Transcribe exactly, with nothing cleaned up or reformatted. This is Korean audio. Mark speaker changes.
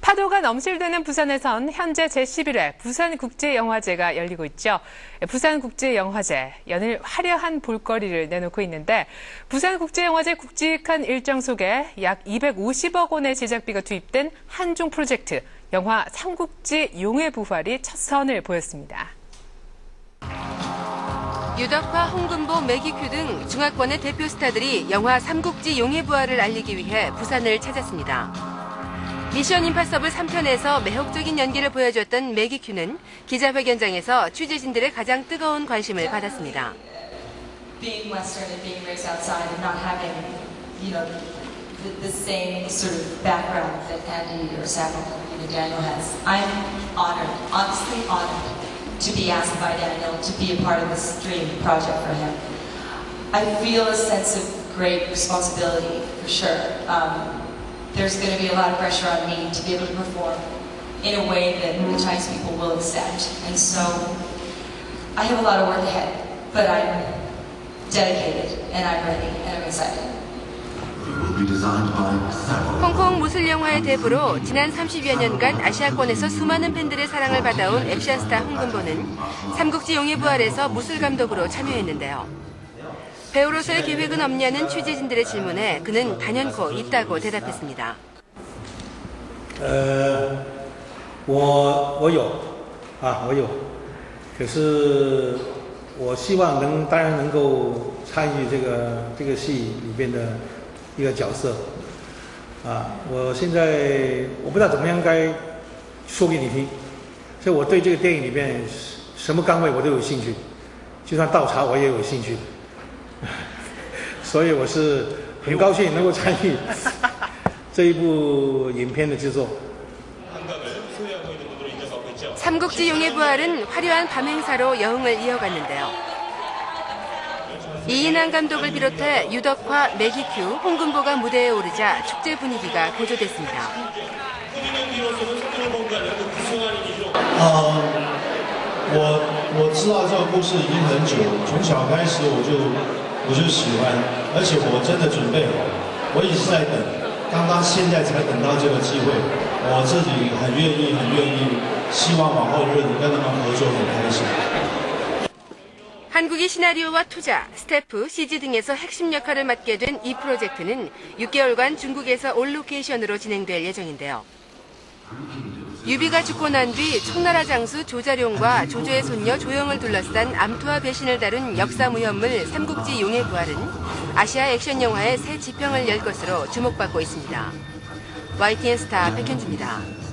Speaker 1: 파도가 넘실대는 부산에선 현재 제십일 회 부산국제영화제가 열리고 있죠. 부산국제영화제, 연일 화려한 볼거리를 내놓고 있는데 부산국제영화제 굵직한 일정 속에 약 이백오십억 원의 제작비가 투입된 한중 프로젝트, 영화 삼국지 용의 부활이 첫 선을 보였습니다.
Speaker 2: 유덕화, 홍금보, 매기큐 등 중화권의 대표 스타들이 영화 삼국지 용의 부활을 알리기 위해 부산을 찾았습니다. 미션 임파서블 삼 편에서 매혹적인 연기를 보여줬던 매기큐는 기자회견장에서 취재진들의 가장 뜨거운 관심을 받았습니다.
Speaker 3: Being Western and being raised outside and not having, you know, the, the same sort of background that Andy or Samuel or even Daniel has, I'm honored, honestly honored, to be asked by Daniel to be a part of this dream project for him. I feel a sense of great responsibility, for sure. Um, There's going to be a lot of pressure on me to be able to perform in a way that the Chinese people will accept. And so I have a lot of work ahead, but I'm dedicated and I'm ready and I'm excited.
Speaker 2: 홍콩 무술 영화의 대부로 지난 삼십여 년간 아시아권에서 수많은 팬들의 사랑을 받아온 액션스타 홍금보는 삼국지 용의 부활에서 무술 감독으로 참여했는데요. 배우로서의 계획은 없냐는 취재진들의 질문에 그는 단연코 있다고 대답했습니다.
Speaker 4: 呃，我我有啊，我有，可是我希望能当然能够参与这个这个戏里边的一个角色啊。我现在我不知道怎么样该说给你听，所以我对这个电影里边什么岗位我都有兴趣，就算倒茶我也有兴趣。 所以我是很高兴能够参与这一部影片的制作。
Speaker 2: 삼국지 용의 부활은 화려한 밤 행사로 여흥을 이어갔는데요. 이인환 감독을 비롯해 유덕화, 매기큐, 홍금보가 무대에 오르자 축제 분위기가 고조됐습니다.
Speaker 5: 我我知道这个故事已经很久，从小开始我就我就喜欢，而且我真的准备好，我一直在等，刚刚现在才等到这个机会，我自己很愿意很愿意，希望往后日子跟他们合作很开心。
Speaker 2: 한국이 시나리오와 투자, 스태프, 씨지 등에서 핵심 역할을 맡게 된 이 프로젝트는 육 개월간 중국에서 올 로케이션으로 진행될 예정인데요. 유비가 죽고 난 뒤 청나라 장수 조자룡과 조조의 손녀 조영을 둘러싼 암투와 배신을 다룬 역사 무협물 삼국지 용의 부활은 아시아 액션 영화의 새 지평을 열 것으로 주목받고 있습니다. 와이티엔 스타 백현주입니다.